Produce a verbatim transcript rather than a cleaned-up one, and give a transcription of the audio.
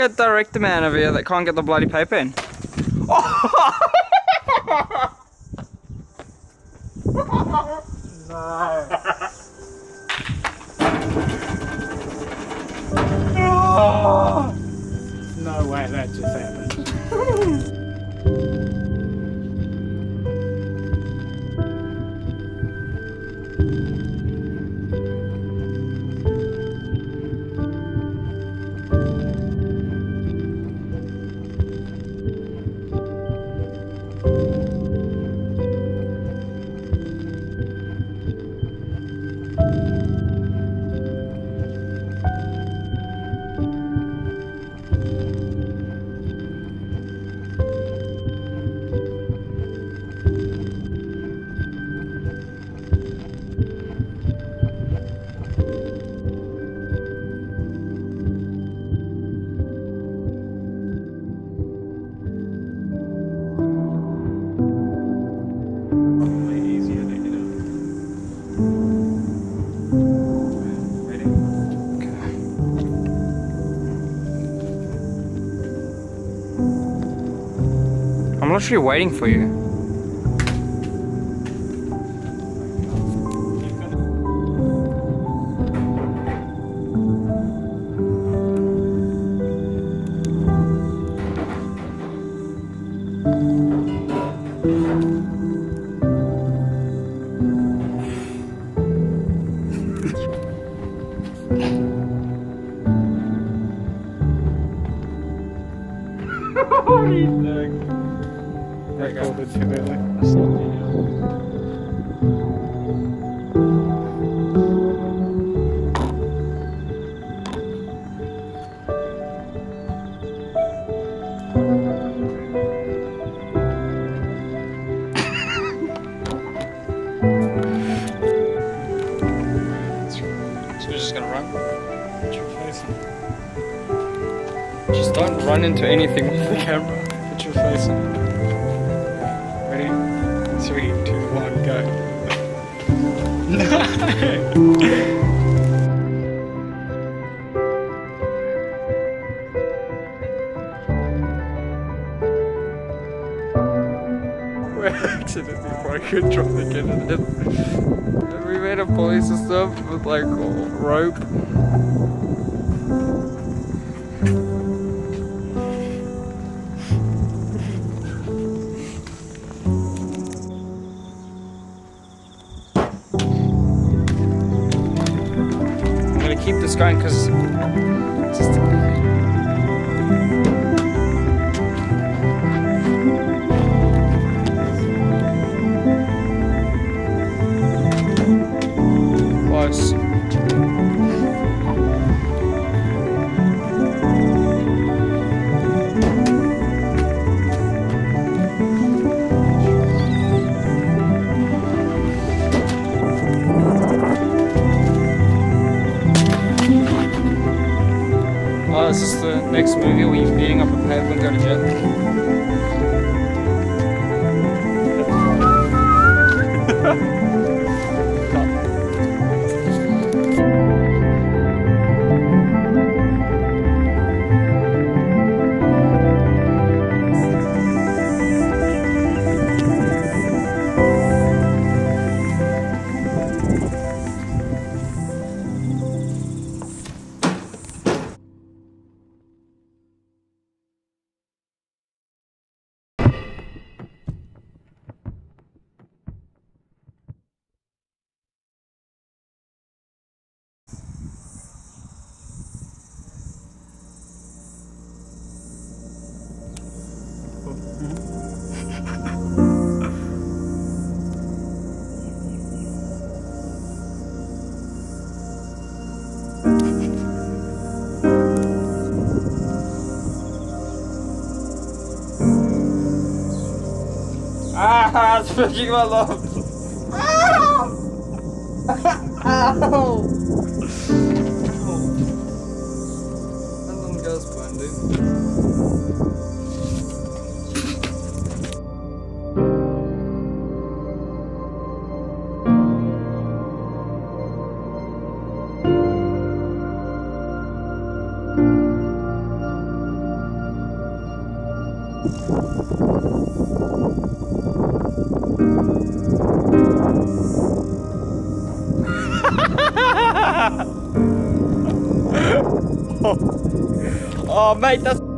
a director man over here that can't get the bloody paper in. Oh! No. No way that just happened. I'm literally waiting for you. What are you doing? I called it too early. So we're just gonna run? Put your face in. Just don't run into anything with the camera. Put your face in. Ready? Three, two, one, go. We accidentally broke and dropped the kid. We made a pulley system with like rope. Keep this going because just close. Oh, is this the next movie where you're beating up a pavement and go to jail? Ah, it's pushing my lungs. Ow! Ow! That little girl's fun, dude. Oh, mate, that's